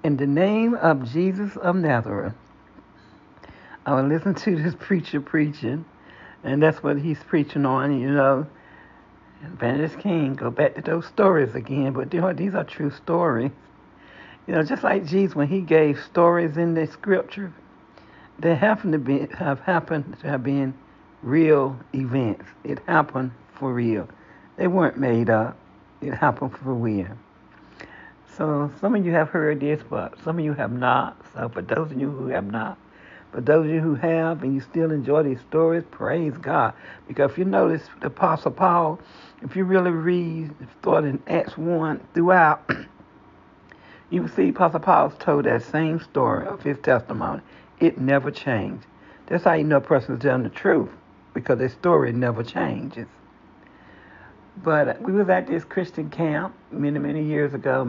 In the name of Jesus of Nazareth, I was listening to this preacher preaching, and that's what he's preaching on, Evangelist King, go back to those stories again, but these are true stories. Just like Jesus, when he gave stories in the scripture, they happened to have been real events. It happened for real. They weren't made up. It happened for real. So some of you have heard this, but some of you have not. So for those of you who have not, for those of you who have and you still enjoy these stories, praise God. Because if you notice the Apostle Paul, if you really read, start in Acts 1 throughout, you will see Apostle Paul told that same story of his testimony. It never changed. That's how you know a person is telling the truth, because their story never changes. But we was at this Christian camp many years ago,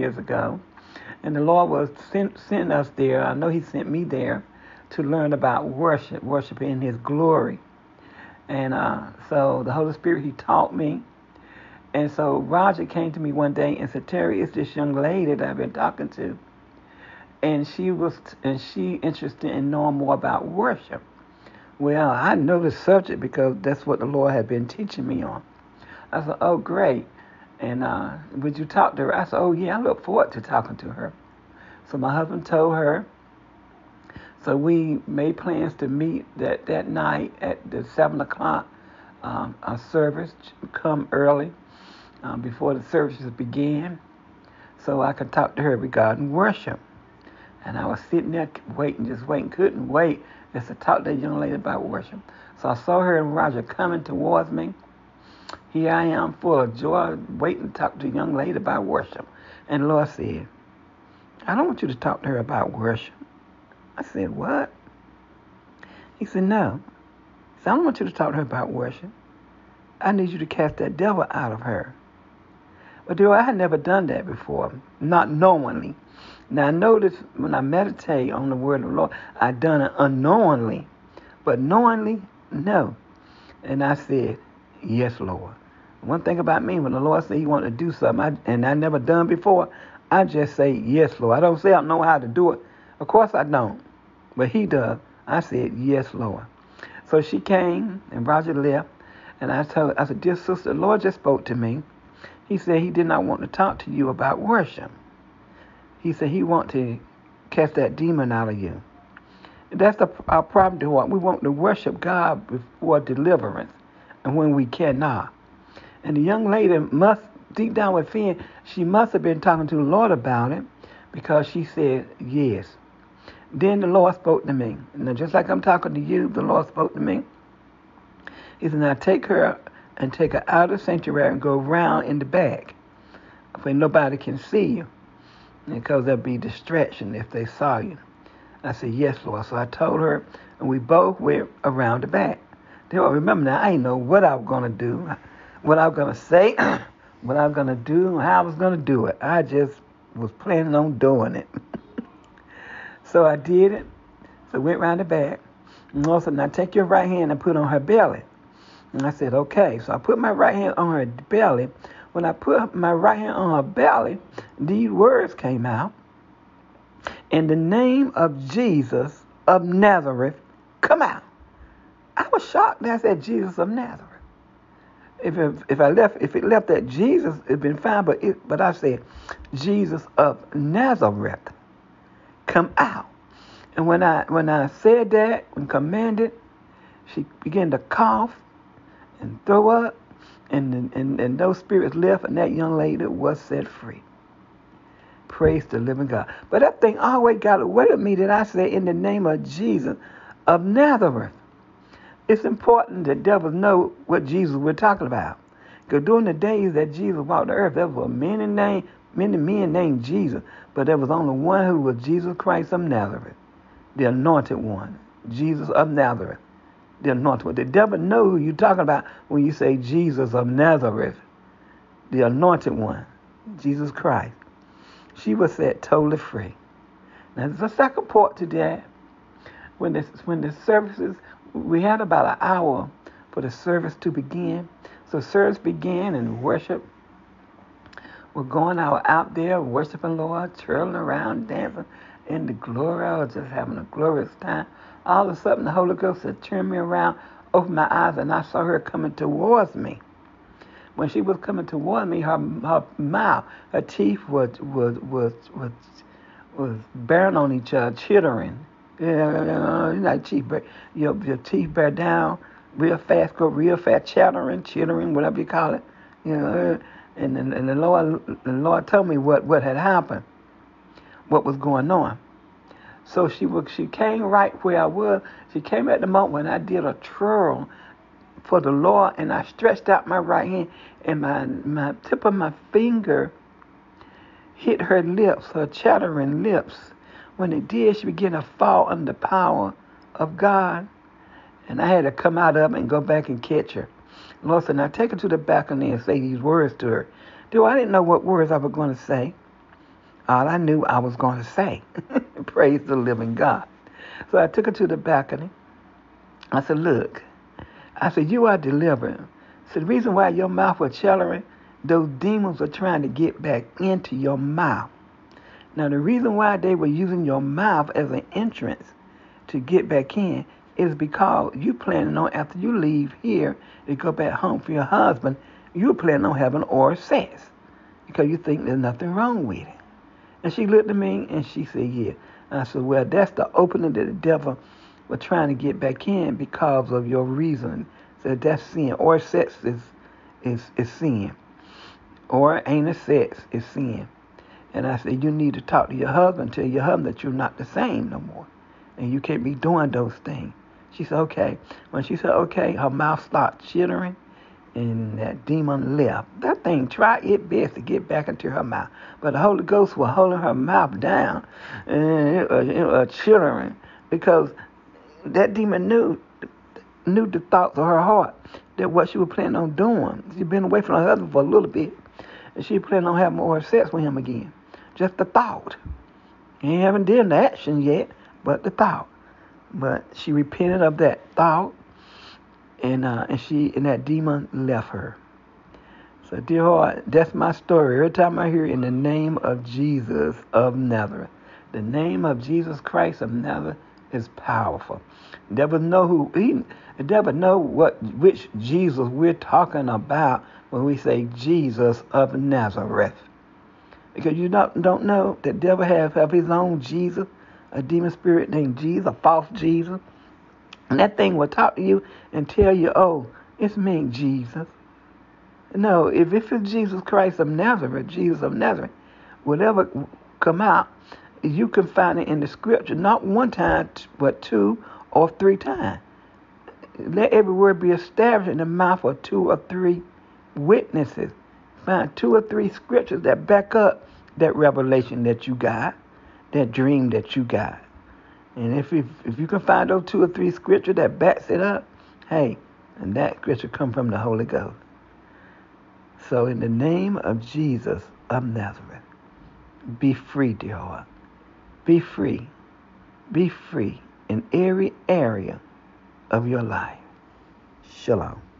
and the Lord was sent us there. I know He sent me there to learn about worship in His glory. And so the Holy Spirit, He taught me. And so Roger came to me one day and said, Terry, it's this young lady that I've been talking to. And she interested in knowing more about worship. Well, I know the subject because that's what the Lord had been teaching me on. I said, oh, great. And would you talk to her? I said, oh, yeah, I look forward to talking to her. So my husband told her. So we made plans to meet that night at the 7 o'clock service, come early before the services began, so I could talk to her regarding worship. And I was sitting there just waiting, couldn't wait just to talk to that young lady about worship. So I saw her and Roger coming towards me. Here I am, full of joy, waiting to talk to a young lady about worship. And the Lord said, I don't want you to talk to her about worship. I said, what? He said, no. He said, I don't want you to talk to her about worship. I need you to cast that devil out of her. But I had never done that before, not knowingly. Now, I notice when I meditate on the word of the Lord, I've done it unknowingly. But knowingly, no. And I said, yes, Lord. One thing about me, when the Lord said He wanted to do something, and I never done before, I just say, yes, Lord. I don't say I know how to do it. Of course I don't. But He does. I said, yes, Lord. So she came, and Roger left. And I said, dear sister, the Lord just spoke to me. He said He did not want to talk to you about worship. He said He want to cast that demon out of you. And that's our problem to what we want to worship God before deliverance, and when we cannot. And the young lady must, deep down within, she must have been talking to the Lord about it, because she said yes. Then the Lord spoke to me. And just like I'm talking to you, the Lord spoke to me. He said, now take her out of the sanctuary and go around in the back where nobody can see you, because there'll be distraction if they saw you. I said, yes, Lord. So I told her, and we both went around the back. Remember now, I didn't know what I was going to do, what I was going to say, what I was going to do, how I was going to do it. I just was planning on doing it. So I did it. So I went around the back. And also, now take your right hand and put on her belly. And I said, okay. So I put my right hand on her belly. When I put my right hand on her belly, these words came out. In the name of Jesus of Nazareth, come out. I was shocked that I said Jesus of Nazareth. If it left at Jesus, it'd been fine. But I said Jesus of Nazareth, come out. And when I said that and commanded, she began to cough and throw up, and those spirits left, and that young lady was set free. Praise the living God. But that thing always got away with me that I said in the name of Jesus of Nazareth. It's important that devils know what Jesus we're talking about. Because during the days that Jesus walked the earth, there were many men named Jesus, but there was only one who was Jesus Christ of Nazareth, the anointed one, Jesus of Nazareth, the anointed one. The devil knows who you're talking about when you say Jesus of Nazareth, the anointed one, Jesus Christ. She was set totally free. Now, there's a second part to that. When the services, we had about an hour for the service to begin. So service began and worship were going out there worshiping Lord, twirling around, dancing in the glory. I was just having a glorious time. All of a sudden, the Holy Ghost had turned me around, opened my eyes, and I saw her coming towards me. When she was coming toward me, her mouth, her teeth was bearing on each other, chittering. Like teeth, your teeth bear down real fast, go real fast, chittering, whatever you call it. And the Lord told me what had happened, what was going on. So she came right where I was. She came at the moment when I did a twirl for the Lord, and I stretched out my right hand, and my tip of my finger hit her lips, her chattering lips. When it did, she began to fall under the power of God, and I had to come out of it and go back and catch her. Lord said, now take her to the balcony and say these words to her. Dude, I didn't know what words I was going to say. All I knew I was going to say. Praise the living God. So I took her to the balcony. I said, look. I said, you are delivered. So the reason why your mouth was chattering, those demons were trying to get back into your mouth. Now, the reason why they were using your mouth as an entrance to get back in is because you planning on, after you leave here to go back home for your husband, you planning on having oral sex because you think there's nothing wrong with it. And she looked at me and she said, yeah. I said, well, that's the opening that the devil was trying to get back in because of your reason. So that's sin. Oral sex is sin. Or anal sex is sin. And I said, you need to talk to your husband, tell your husband that you're not the same no more. And you can't be doing those things. She said, okay. When she said, okay, her mouth started chittering, and that demon left. That thing tried its best to get back into her mouth. But the Holy Ghost was holding her mouth down, and it was chittering, because that demon knew the thoughts of her heart, that what she was planning on doing. She'd been away from her husband for a little bit, and she planned on having more sex with him again. Just the thought. He haven't done the action yet, but the thought. But she repented of that thought, and that demon left her. So, dear heart, that's my story. Every time I hear in the name of Jesus of Nazareth, the name of Jesus Christ of Nazareth is powerful. The devil know which Jesus we're talking about when we say Jesus of Nazareth. Because you don't know that the devil have his own Jesus, a demon spirit named Jesus, a false Jesus. And that thing will talk to you and tell you, oh, it's me, Jesus. No, if it's Jesus Christ of Nazareth, Jesus of Nazareth, whatever come out, you can find it in the scripture, not one time, but 2 or 3 times. Let every word be established in the mouth of 2 or 3 witnesses. Find 2 or 3 scriptures that back up that revelation that you got, that dream that you got. And if you can find those 2 or 3 scriptures that backs it up, hey, and that scripture come from the Holy Ghost. So in the name of Jesus of Nazareth, be free, dear heart. Be free. Be free in every area of your life. Shalom.